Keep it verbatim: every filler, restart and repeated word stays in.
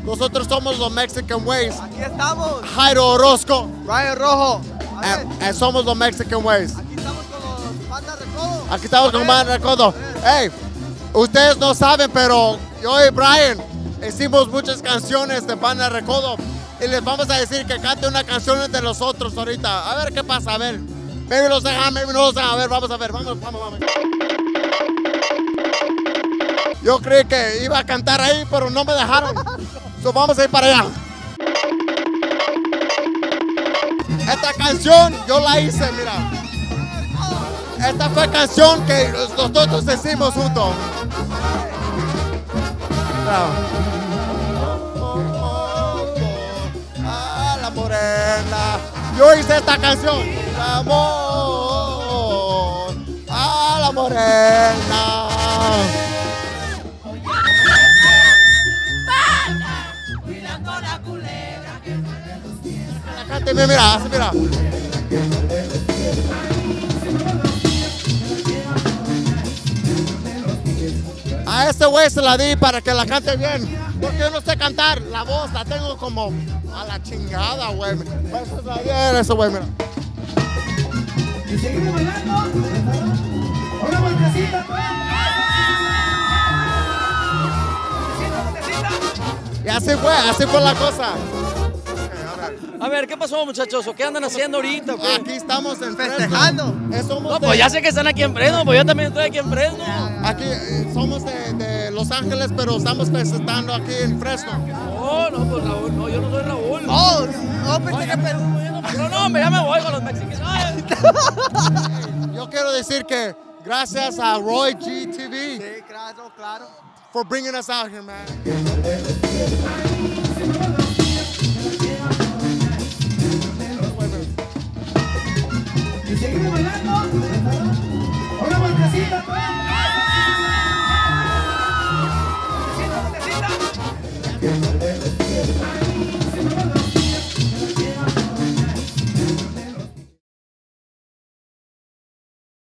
Nosotros somos los Mexican Ways. Aquí estamos. Jairo Orozco. Ryan Rojo. And, and somos los Mexican Ways. Aquí estamos con los Banda Recodo. Aquí estamos con Banda Recodo. Hey, ustedes no saben, pero yo y Brian hicimos muchas canciones de Banda Recodo. Y les vamos a decir que cante una canción entre nosotros ahorita. A ver qué pasa, a ver. Maybe los dejan, maybe no los dejan. A ver, vamos a ver, vamos, vamos, vamos. Yo creí que iba a cantar ahí, pero no me dejaron. So vamos a ir para allá. Esta canción yo la hice, mira. Esta fue canción que nosotros hicimos juntos. A la morena. Yo hice esta canción. Amor a la morena. Cánteme, mira, así mira. A este güey se la di para que la cante bien. Porque yo no sé cantar. La voz la tengo como a la chingada, güey. Eso es la bien, eso, güey, mira. Y seguimos bailando. Una vueltecita, pues. Y así fue, así fue la cosa. A ver, ¿qué pasó, muchachos? ¿O qué andan haciendo ahorita? ¿O qué? Aquí estamos en Festejando. Fresno. Somos No, de- pues ya sé que están aquí en Fresno, pues yo también estoy aquí en Fresno. Aquí eh, somos de, de Los Ángeles, pero estamos presentando aquí en Fresno. No, no, pues Raúl, no, yo no soy Raúl. Oh, no, pensé que pero no, hombre, ya me voy con los mexicanos. Ay. Yo quiero decir que gracias a Roy G T V Sí, claro, claro. for bringing us out here, man.